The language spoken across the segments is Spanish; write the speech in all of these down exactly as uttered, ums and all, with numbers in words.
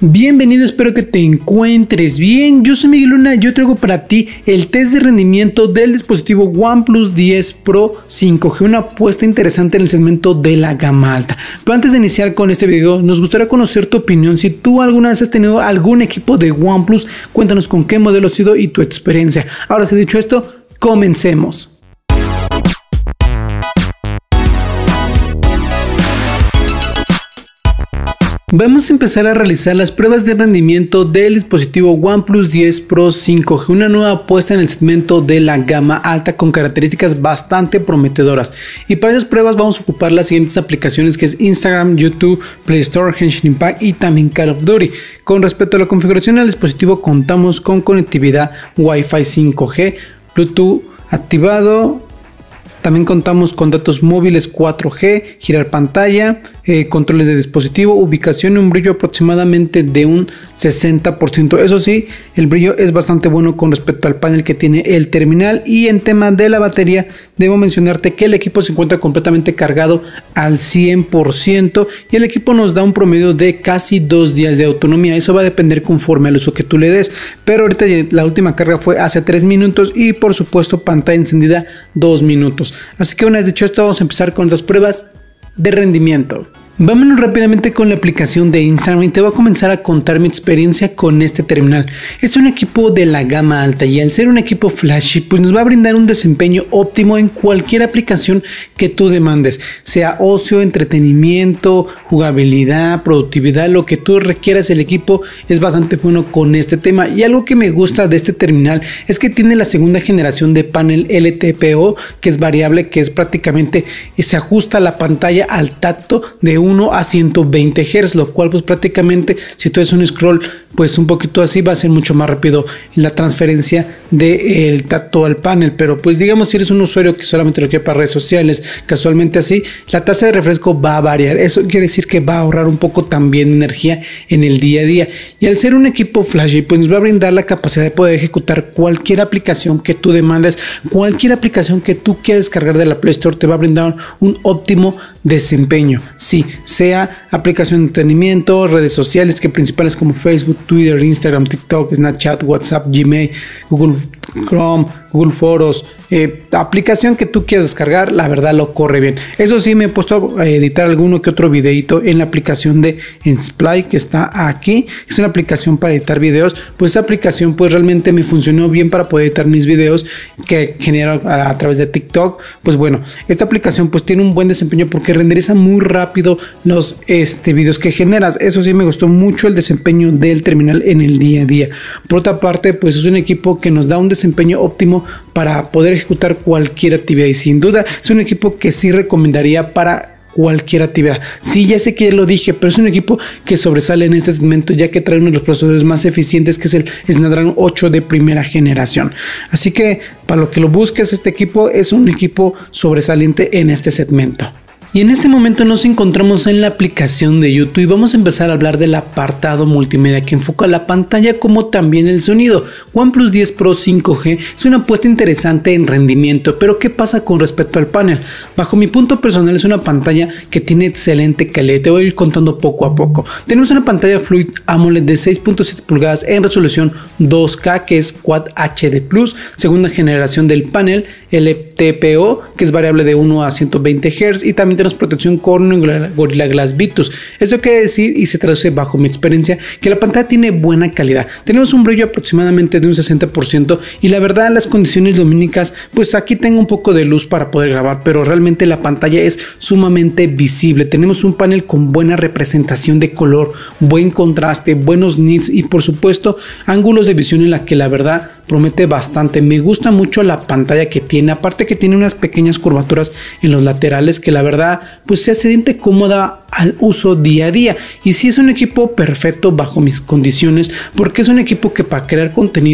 Bienvenido, espero que te encuentres bien. Yo soy Miguel Luna y yo traigo para ti el test de rendimiento del dispositivo OnePlus diez Pro cinco G, una apuesta interesante en el segmento de la gama alta. Pero antes de iniciar con este video, nos gustaría conocer tu opinión. Si tú alguna vez has tenido algún equipo de OnePlus, cuéntanos con qué modelo ha sido y tu experiencia. Ahora, si dicho esto, comencemos. Vamos a empezar a realizar las pruebas de rendimiento del dispositivo OnePlus diez Pro cinco G, una nueva apuesta en el segmento de la gama alta con características bastante prometedoras. Y para esas pruebas vamos a ocupar las siguientes aplicaciones, que es Instagram, YouTube, Play Store, Genshin Impact y también Call of Duty. Con respecto a la configuración del dispositivo, contamos con conectividad Wi-Fi cinco G, Bluetooth activado. También contamos con datos móviles cuatro G, girar pantalla, eh, controles de dispositivo, ubicación y un brillo aproximadamente de un sesenta por ciento. Eso sí, el brillo es bastante bueno con respecto al panel que tiene el terminal. Y en tema de la batería, debo mencionarte que el equipo se encuentra completamente cargado al cien por ciento y el equipo nos da un promedio de casi dos días de autonomía. Eso va a depender conforme al uso que tú le des, pero ahorita la última carga fue hace tres minutos y por supuesto pantalla encendida dos minutos. Así que una vez dicho esto, vamos a empezar con las pruebas de rendimiento. Vámonos rápidamente con la aplicación de Instagram y te voy a comenzar a contar mi experiencia con este terminal. Es un equipo de la gama alta y al ser un equipo flashy, pues nos va a brindar un desempeño óptimo en cualquier aplicación que tú demandes, sea ocio, entretenimiento, jugabilidad, productividad, lo que tú requieras. El equipo es bastante bueno con este tema. Y algo que me gusta de este terminal es que tiene la segunda generación de panel L T P O, que es variable, que es prácticamente se ajusta la pantalla al tacto de uno a ciento veinte hertz, lo cual pues prácticamente si tú haces un scroll pues un poquito así va a ser mucho más rápido la transferencia del tacto al panel. Pero pues digamos, si eres un usuario que solamente lo quiere para redes sociales, casualmente así, la tasa de refresco va a variar. Eso quiere decir que va a ahorrar un poco también energía en el día a día. Y al ser un equipo flashy, pues nos va a brindar la capacidad de poder ejecutar cualquier aplicación que tú demandes, cualquier aplicación que tú quieras descargar de la Play Store te va a brindar un óptimo desempeño. Sí, sea aplicación de entretenimiento, redes sociales que principales como Facebook, Twitter, Instagram, TikTok, Snapchat, WhatsApp, Gmail, Google Chrome, Google Foros, eh, aplicación que tú quieras descargar, la verdad lo corre bien. Eso sí, me he puesto a editar alguno que otro videito en la aplicación de Splay que está aquí. Es una aplicación para editar videos. Pues esta aplicación pues realmente me funcionó bien para poder editar mis videos que genero a, a través de TikTok. Pues bueno, esta aplicación pues tiene un buen desempeño porque renderiza muy rápido los este, videos que generas. Eso sí, me gustó mucho el desempeño del terminal en el día a día. Por otra parte, pues es un equipo que nos da un desempeño óptimo para poder ejecutar cualquier actividad y sin duda es un equipo que sí recomendaría para cualquier actividad. Sí, ya sé que ya lo dije, pero es un equipo que sobresale en este segmento ya que trae uno de los procesadores más eficientes, que es el Snapdragon ocho de primera generación. Así que para lo que lo busques, este equipo es un equipo sobresaliente en este segmento. Y en este momento nos encontramos en la aplicación de YouTube y vamos a empezar a hablar del apartado multimedia que enfoca la pantalla como también el sonido. OnePlus diez Pro cinco G es una apuesta interesante en rendimiento, pero ¿qué pasa con respecto al panel? Bajo mi punto personal es una pantalla que tiene excelente calidad, te voy a ir contando poco a poco. Tenemos una pantalla Fluid AMOLED de seis punto siete pulgadas en resolución dos K, que es Quad H D plus, segunda generación del panel L T P O, que es variable de uno a ciento veinte hertz, y también tenemos protección con Gorilla Glass Victus. Eso quiere decir, y se traduce bajo mi experiencia, que la pantalla tiene buena calidad. Tenemos un brillo aproximadamente de un sesenta por ciento y la verdad las condiciones lumínicas, pues aquí tengo un poco de luz para poder grabar, pero realmente la pantalla es sumamente visible. Tenemos un panel con buena representación de color, buen contraste, buenos nits y por supuesto ángulos de visión en la que la verdad promete bastante. Me gusta mucho la pantalla que tiene, aparte que tiene unas pequeñas curvaturas en los laterales que la verdad pues se siente cómoda al uso día a día. Y sí, es un equipo perfecto bajo mis condiciones porque es un equipo que para crear contenido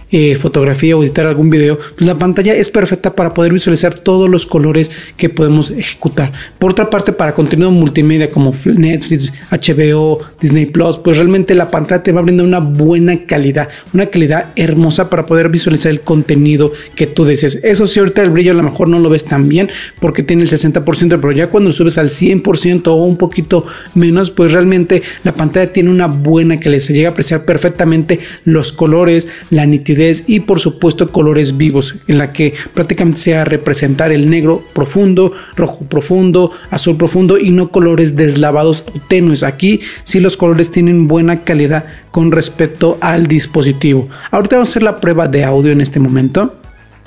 eh, fotografía o editar algún video, pues la pantalla es perfecta para poder visualizar todos los colores que podemos ejecutar. Por otra parte, para contenido multimedia como Netflix, H B O, Disney Plus, pues realmente la pantalla te va a brindar una buena calidad, una calidad hermosa para poder visualizar el contenido que tú desees. Eso sí, ahorita el brillo a lo mejor no lo ves tan bien porque tiene el sesenta por ciento, pero ya cuando subes al cien por ciento o un poquito menos, pues realmente la pantalla tiene una buena calidad, se llega a apreciar perfectamente los colores, la nitidez y por supuesto colores vivos, en la que prácticamente se va a representar el negro profundo, rojo profundo, azul profundo y no colores deslavados o tenues. Aquí sí los colores tienen buena calidad con respecto al dispositivo. Ahorita vamos a hacer la prueba de audio en este momento.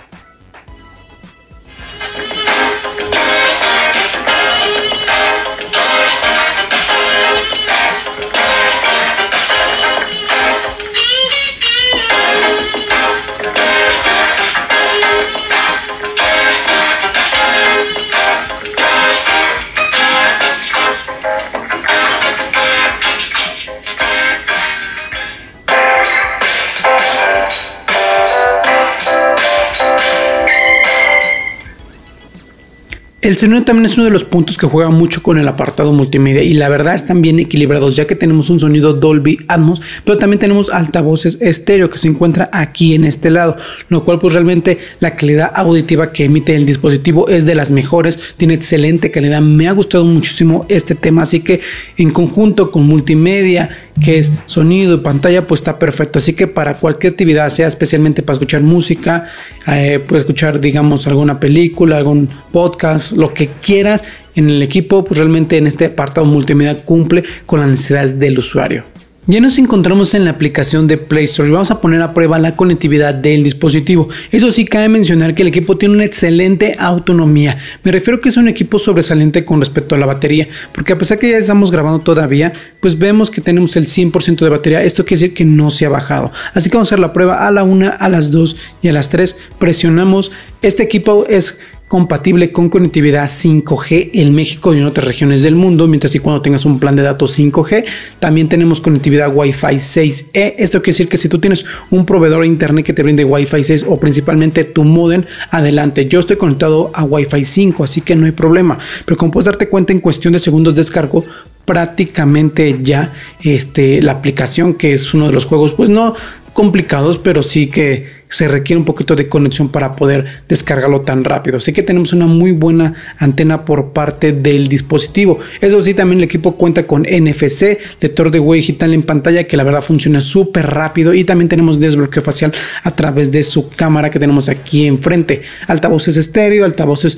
El sonido también es uno de los puntos que juega mucho con el apartado multimedia y la verdad están bien equilibrados, ya que tenemos un sonido Dolby Atmos, pero también tenemos altavoces estéreo que se encuentra aquí en este lado, lo cual pues realmente la calidad auditiva que emite el dispositivo es de las mejores, tiene excelente calidad. Me ha gustado muchísimo este tema, así que en conjunto con multimedia, que es sonido y pantalla, pues está perfecto. Así que para cualquier actividad, sea especialmente para escuchar música, eh, puedes escuchar digamos alguna película, algún podcast, lo que quieras en el equipo, pues realmente en este apartado multimedia cumple con las necesidades del usuario. Ya nos encontramos en la aplicación de Play Store y vamos a poner a prueba la conectividad del dispositivo. Eso sí, cabe mencionar que el equipo tiene una excelente autonomía. Me refiero que es un equipo sobresaliente con respecto a la batería, porque a pesar que ya estamos grabando todavía, pues vemos que tenemos el cien por ciento de batería. Esto quiere decir que no se ha bajado. Así que vamos a hacer la prueba a la una, a las dos y a las tres. Presionamos. Este equipo es compatible con conectividad cinco G en México y en otras regiones del mundo, mientras y cuando tengas un plan de datos cinco G. También tenemos conectividad Wi-Fi seis E. Esto quiere decir que si tú tienes un proveedor de internet que te brinde Wi-Fi seis o principalmente tu modem, adelante. Yo estoy conectado a Wi-Fi cinco, así que no hay problema. Pero como puedes darte cuenta, en cuestión de segundos descargo prácticamente ya este, la aplicación, que es uno de los juegos, pues no complicados, pero sí que se requiere un poquito de conexión para poder descargarlo tan rápido. Así que tenemos una muy buena antena por parte del dispositivo. Eso sí, también el equipo cuenta con N F C, lector de huella digital en pantalla, que la verdad funciona súper rápido, y también tenemos desbloqueo facial a través de su cámara que tenemos aquí enfrente. Altavoces estéreo, altavoces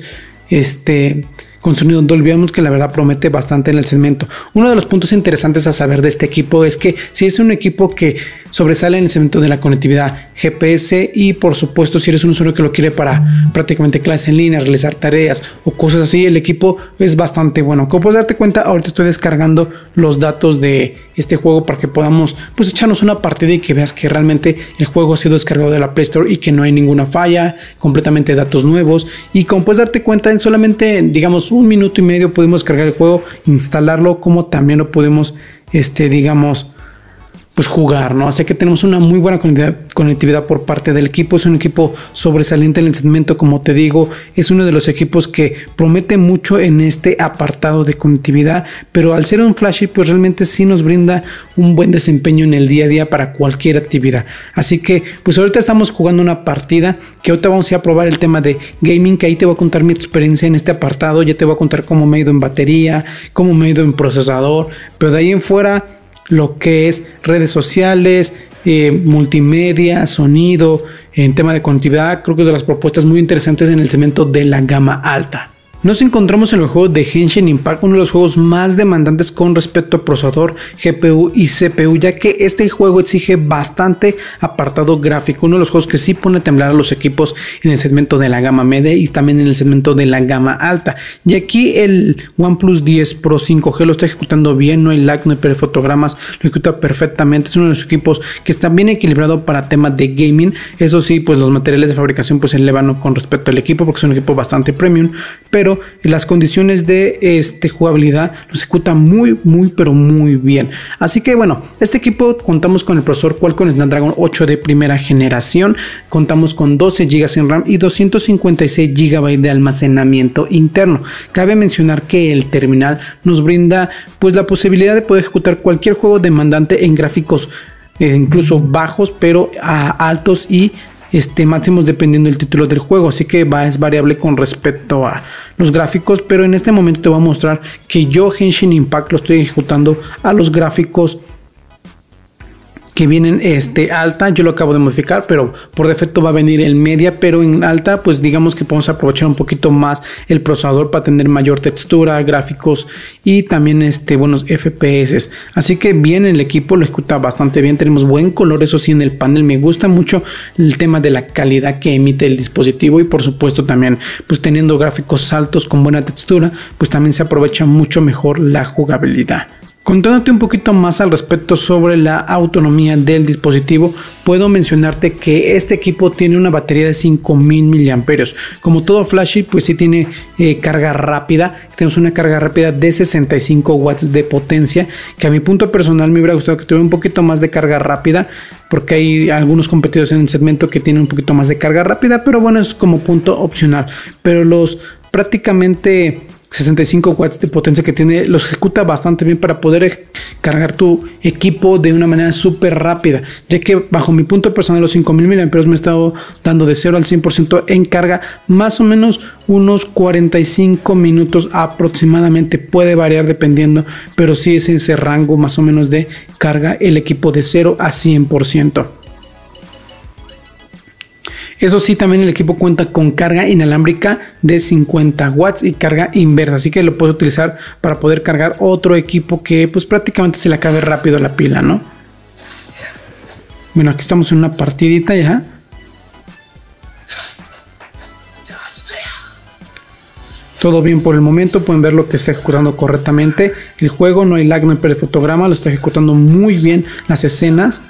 este con sonido Dolby Atmos, que la verdad promete bastante en el segmento. Uno de los puntos interesantes a saber de este equipo es que si es un equipo que sobresale en el segmento de la conectividad, G P S, y por supuesto si eres un usuario que lo quiere para prácticamente clases en línea, realizar tareas o cosas así, el equipo es bastante bueno. Como puedes darte cuenta, ahorita estoy descargando los datos de este juego para que podamos pues echarnos una partida y que veas que realmente el juego ha sido descargado de la Play Store y que no hay ninguna falla, completamente datos nuevos. Y como puedes darte cuenta, en solamente digamos un minuto y medio pudimos cargar el juego, instalarlo, como también lo podemos este digamos pues jugar, ¿no? Así que tenemos una muy buena conectividad por parte del equipo. Es un equipo sobresaliente en el segmento, como te digo, es uno de los equipos que promete mucho en este apartado de conectividad, pero al ser un flashy pues realmente sí nos brinda un buen desempeño en el día a día para cualquier actividad. Así que pues ahorita estamos jugando una partida que ahorita vamos a ir a probar el tema de gaming, que ahí te voy a contar mi experiencia en este apartado. Ya te voy a contar cómo me he ido en batería, cómo me he ido en procesador, pero de ahí en fuera lo que es redes sociales, eh, multimedia, sonido, en tema de conectividad, creo que es de las propuestas muy interesantes en el segmento de la gama alta. Nos encontramos en el juego de Genshin Impact, uno de los juegos más demandantes con respecto a procesador, G P U y C P U, ya que este juego exige bastante apartado gráfico, uno de los juegos que sí pone a temblar a los equipos en el segmento de la gama media y también en el segmento de la gama alta. Y aquí el OnePlus diez Pro cinco G lo está ejecutando bien, no hay lag, no hay fotogramas, lo ejecuta perfectamente. Es uno de los equipos que está bien equilibrado para temas de gaming. Eso sí, pues los materiales de fabricación pues se elevan con respecto al equipo porque es un equipo bastante premium, pero pero las condiciones de este, jugabilidad lo ejecuta muy, muy, pero muy bien. Así que bueno, este equipo contamos con el procesador Qualcomm Snapdragon ocho de primera generación, contamos con doce gigas en RAM y doscientos cincuenta y seis gigabytes de almacenamiento interno. Cabe mencionar que el terminal nos brinda pues la posibilidad de poder ejecutar cualquier juego demandante en gráficos eh, incluso bajos, pero a altos y este, máximos dependiendo del título del juego, así que va, es variable con respecto a los gráficos, pero en este momento te voy a mostrar que yo Genshin Impact lo estoy ejecutando a los gráficos que vienen este, alta. Yo lo acabo de modificar, pero por defecto va a venir el media, pero en alta pues digamos que podemos aprovechar un poquito más el procesador para tener mayor textura, gráficos y también este, buenos F P S. Así que bien, el equipo lo ejecuta bastante bien, tenemos buen color, eso sí, en el panel. Me gusta mucho el tema de la calidad que emite el dispositivo y por supuesto también pues teniendo gráficos altos con buena textura, pues también se aprovecha mucho mejor la jugabilidad. Contándote un poquito más al respecto sobre la autonomía del dispositivo, puedo mencionarte que este equipo tiene una batería de cinco mil miliamperios hora. Como todo flashy, pues sí tiene eh, carga rápida. Tenemos una carga rápida de sesenta y cinco watts de potencia, que a mi punto personal me hubiera gustado que tuviera un poquito más de carga rápida, porque hay algunos competidores en el segmento que tienen un poquito más de carga rápida, pero bueno, es como punto opcional. Pero los prácticamente sesenta y cinco watts de potencia que tiene los ejecuta bastante bien para poder cargar tu equipo de una manera súper rápida, ya que bajo mi punto personal los cinco mil miliamperios hora me he estado dando de cero al cien por ciento en carga más o menos unos cuarenta y cinco minutos aproximadamente. Puede variar dependiendo, pero sí es ese rango más o menos de carga el equipo de cero a cien por ciento. Eso sí, también el equipo cuenta con carga inalámbrica de cincuenta watts y carga inversa, así que lo puedes utilizar para poder cargar otro equipo que pues prácticamente se le acabe rápido la pila, ¿no? Bueno, aquí estamos en una partidita ya. Todo bien por el momento, pueden ver lo que está ejecutando correctamente el juego, no hay lag, no hay pérdida de fotograma, lo está ejecutando muy bien las escenas.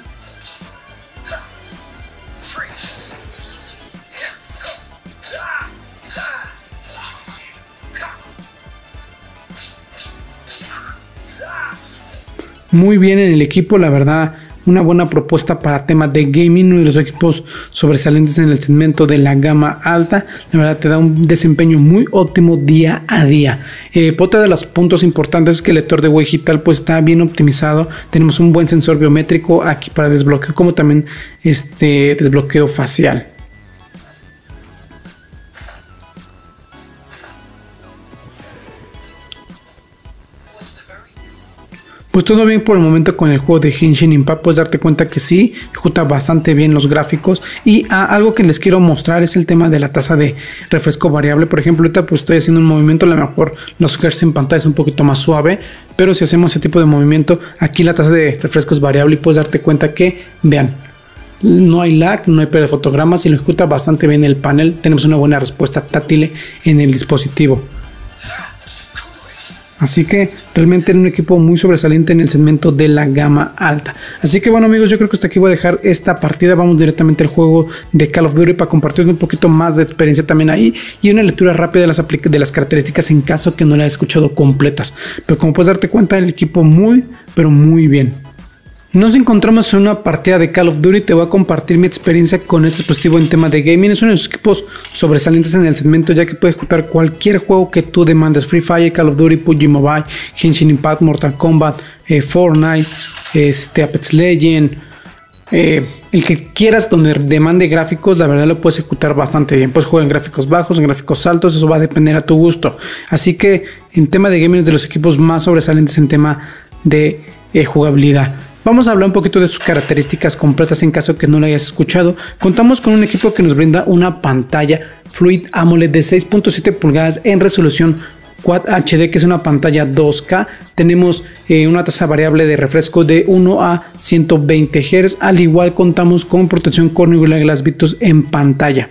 Muy bien en el equipo, la verdad, una buena propuesta para temas de gaming, uno de los equipos sobresalientes en el segmento de la gama alta. La verdad te da un desempeño muy óptimo día a día. Eh, otro de los puntos importantes es que el lector de huella digital pues está bien optimizado. Tenemos un buen sensor biométrico aquí para desbloqueo, como también este desbloqueo facial. Pues todo bien por el momento con el juego de Genshin Impact. Puedes darte cuenta que sí, ejecuta bastante bien los gráficos. Y ah, algo que les quiero mostrar es el tema de la tasa de refresco variable. Por ejemplo, ahorita pues estoy haciendo un movimiento, a lo mejor los hertz en pantalla es un poquito más suave, pero si hacemos ese tipo de movimiento, aquí la tasa de refresco es variable y puedes darte cuenta que, vean, no hay lag, no hay pérdida de fotogramas y lo ejecuta bastante bien el panel. Tenemos una buena respuesta táctil en el dispositivo. Así que realmente era un equipo muy sobresaliente en el segmento de la gama alta. Así que bueno amigos, yo creo que hasta aquí voy a dejar esta partida. Vamos directamente al juego de Call of Duty para compartir un poquito más de experiencia también ahí y una lectura rápida de las, de las características en caso que no las hayas escuchado completas. Pero como puedes darte cuenta, el equipo muy pero muy bien. Nos encontramos en una partida de Call of Duty. Te voy a compartir mi experiencia con este dispositivo en tema de gaming. Es uno de los equipos sobresalientes en el segmento, ya que puede ejecutar cualquier juego que tú demandes: Free Fire, Call of Duty, P U B G Mobile, Genshin Impact, Mortal Kombat, eh, Fortnite, este, Apex Legends, eh, el que quieras donde demande gráficos. La verdad lo puedes ejecutar bastante bien. Puedes jugar en gráficos bajos, en gráficos altos, eso va a depender a tu gusto. Así que en tema de gaming es de los equipos más sobresalientes en tema de eh, jugabilidad. Vamos a hablar un poquito de sus características completas en caso que no lo hayas escuchado. Contamos con un equipo que nos brinda una pantalla Fluid AMOLED de seis punto siete pulgadas en resolución Quad H D, que es una pantalla dos K. Tenemos eh, una tasa variable de refresco de uno a ciento veinte hertz. Al igual contamos con protección Corning Glass Victus en pantalla.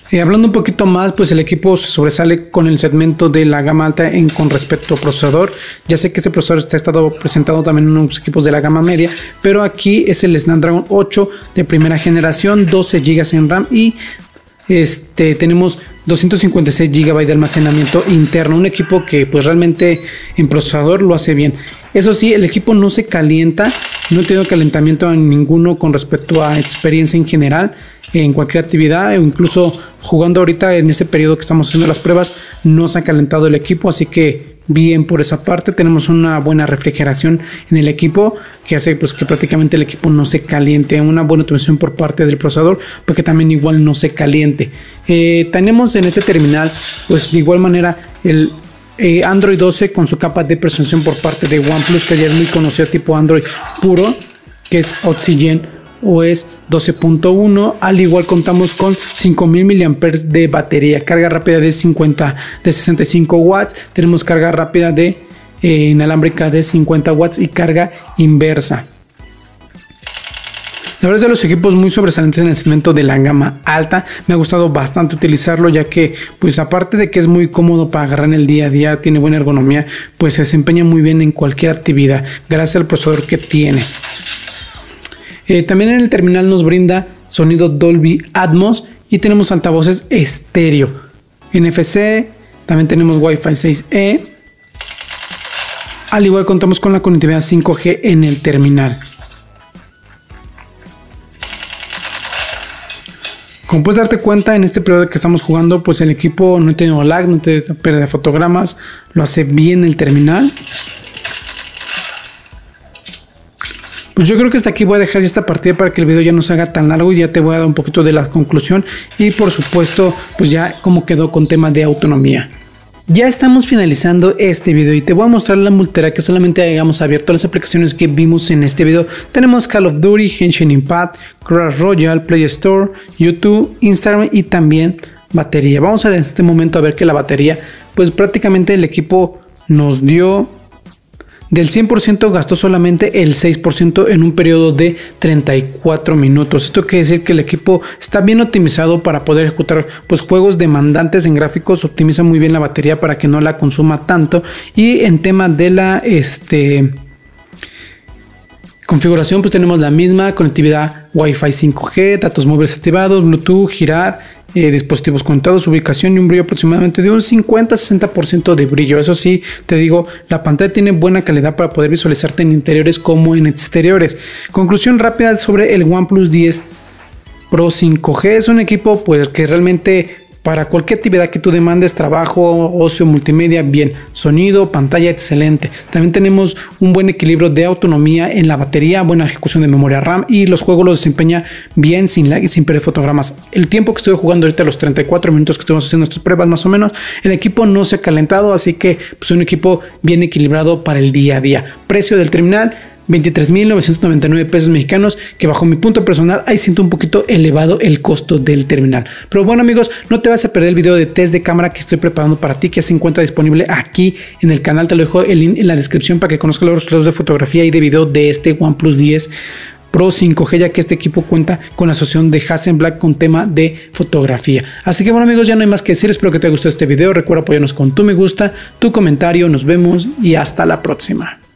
Eh, hablando un poquito más, pues el equipo se sobresale con el segmento de la gama alta en, con respecto al procesador. Ya sé que este procesador está estado presentado también en unos equipos de la gama media, pero aquí es el Snapdragon ocho de primera generación, doce gigas en RAM y este, tenemos doscientos cincuenta y seis gigabytes de almacenamiento interno. Un equipo que pues realmente en procesador lo hace bien. Eso sí, el equipo no se calienta, no he tenido calentamiento en ninguno con respecto a experiencia en general en cualquier actividad, o incluso jugando ahorita en este periodo que estamos haciendo las pruebas no se ha calentado el equipo, así que bien por esa parte. Tenemos una buena refrigeración en el equipo que hace pues que prácticamente el equipo no se caliente, una buena optimización por parte del procesador porque también igual no se caliente. Eh, tenemos en este terminal pues de igual manera el eh, Android doce con su capa de personalización por parte de OnePlus, que ya es muy conocido, tipo Android puro, que es Oxygen O S doce punto uno. Al igual contamos con cinco mil miliamperios hora de batería, carga rápida de cincuenta de sesenta y cinco watts, tenemos carga rápida de eh, inalámbrica de cincuenta watts y carga inversa. La verdad es de los equipos muy sobresalientes en el segmento de la gama alta. Me ha gustado bastante utilizarlo, ya que pues aparte de que es muy cómodo para agarrar en el día a día, tiene buena ergonomía, pues se desempeña muy bien en cualquier actividad gracias al procesador que tiene. Eh, también en el terminal nos brinda sonido Dolby Atmos y tenemos altavoces estéreo, N F C, también tenemos Wi-Fi seis E. Al igual contamos con la conectividad cinco G en el terminal. Como puedes darte cuenta, en este periodo que estamos jugando, pues el equipo no ha tenido lag, no tiene pérdida de fotogramas, lo hace bien el terminal. Pues yo creo que hasta aquí voy a dejar esta partida para que el video ya no se haga tan largo y ya te voy a dar un poquito de la conclusión y por supuesto pues ya cómo quedó con tema de autonomía. Ya estamos finalizando este video y te voy a mostrar la multitarea que solamente hayamos abierto las aplicaciones que vimos en este video. Tenemos Call of Duty, Genshin Impact, Clash Royale, Play Store, YouTube, Instagram y también batería. Vamos a en este momento a ver que la batería, pues prácticamente el equipo nos dio del cien por ciento, gastó solamente el seis por ciento en un periodo de treinta y cuatro minutos. Esto quiere decir que el equipo está bien optimizado para poder ejecutar pues juegos demandantes en gráficos. Optimiza muy bien la batería para que no la consuma tanto. Y en tema de la este configuración, pues tenemos la misma conectividad Wi-Fi cinco G, datos móviles activados, Bluetooth, girar, Eh, dispositivos conectados, ubicación y un brillo aproximadamente de un cincuenta a sesenta por ciento de brillo. Eso sí, te digo, la pantalla tiene buena calidad para poder visualizarte en interiores como en exteriores. Conclusión rápida sobre el OnePlus diez Pro cinco G. Es un equipo pues que realmente para cualquier actividad que tú demandes, trabajo, ocio, multimedia, bien. Sonido, pantalla excelente. También tenemos un buen equilibrio de autonomía en la batería, buena ejecución de memoria RAM y los juegos los desempeña bien sin lag y sin perder fotogramas. El tiempo que estuve jugando ahorita, los treinta y cuatro minutos que estuvimos haciendo nuestras pruebas más o menos, el equipo no se ha calentado, así que pues un equipo bien equilibrado para el día a día. Precio del terminal, veintitrés mil novecientos noventa y nueve pesos mexicanos, que bajo mi punto personal ahí siento un poquito elevado el costo del terminal. Pero bueno amigos, no te vas a perder el video de test de cámara que estoy preparando para ti, que se encuentra disponible aquí en el canal. Te lo dejo el link en la descripción para que conozcas los resultados de fotografía y de video de este OnePlus diez Pro cinco G, ya que este equipo cuenta con la asociación de Hasselblad con tema de fotografía. Así que bueno amigos, ya no hay más que decir. Espero que te haya gustado este video. Recuerda apoyarnos con tu me gusta, tu comentario. Nos vemos y hasta la próxima.